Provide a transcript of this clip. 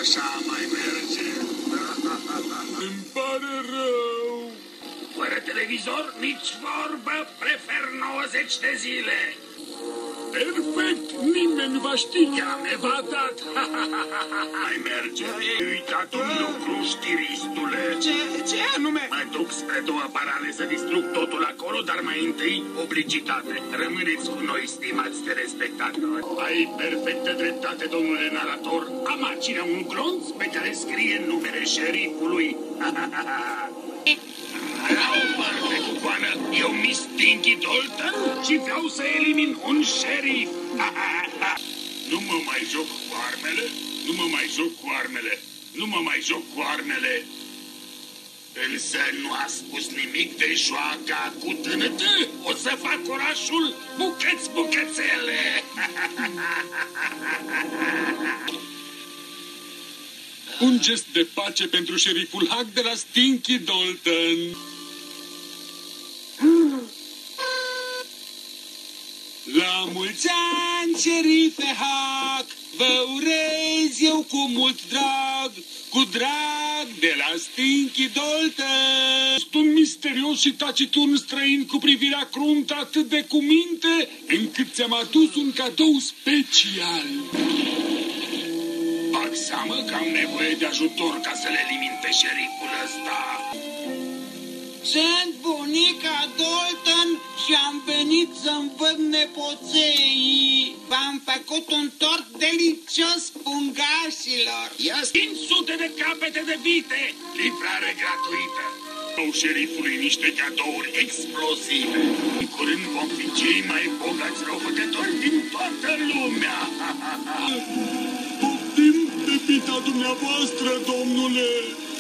așa mai merge. Îmi pare rău. Fără televizor, nici vorbă, prefer 90 de zile. Perfect, nimeni nu va ști că am evadat. Mai merge. Ai uitat un lucru, știristule. Ce anume? Mă duc spre 2 parale să distrug totul acolo, dar mai întâi publicitate. Rămâneți cu noi, stimați telespectatori. Ai perfectă dreptate, domnule narator. Am aici un glonț pe care scrie numele șerifului. La o parte cu coană, eu Miss Dinky Dalton și vreau să elimin un șerif. Nu mă mai joc cu armele, nu mă mai joc cu armele, nu mă mai joc cu armele. Însă nu a spus nimic de joaca cu tânătă. O să fac orașul bucățele. Un gest de pace pentru șeriful Hag de la Stinky Dalton. La mulți ani, șerife Hag, vă urez eu cu mult drag, cu drag de la Stinky Dalton. Sunt un misterios și taciturn străin cu privirea cruntă atât de cuminte, încât ți-am adus un cadou special. Bag seamă că am nevoie de ajutor ca să le elimin pe șeriful ăsta. Sunt bunica Dalton și am venit să-mi văd nepoței. V-am făcut un tort delicios, pungașilor. Ia 500 de capete de vite, livrare gratuită. Au șerifului niște cadouri explozive. În curând vom fi cei mai bogați răufăcători din toată lumea. Poftim de vita dumneavoastră, domnule!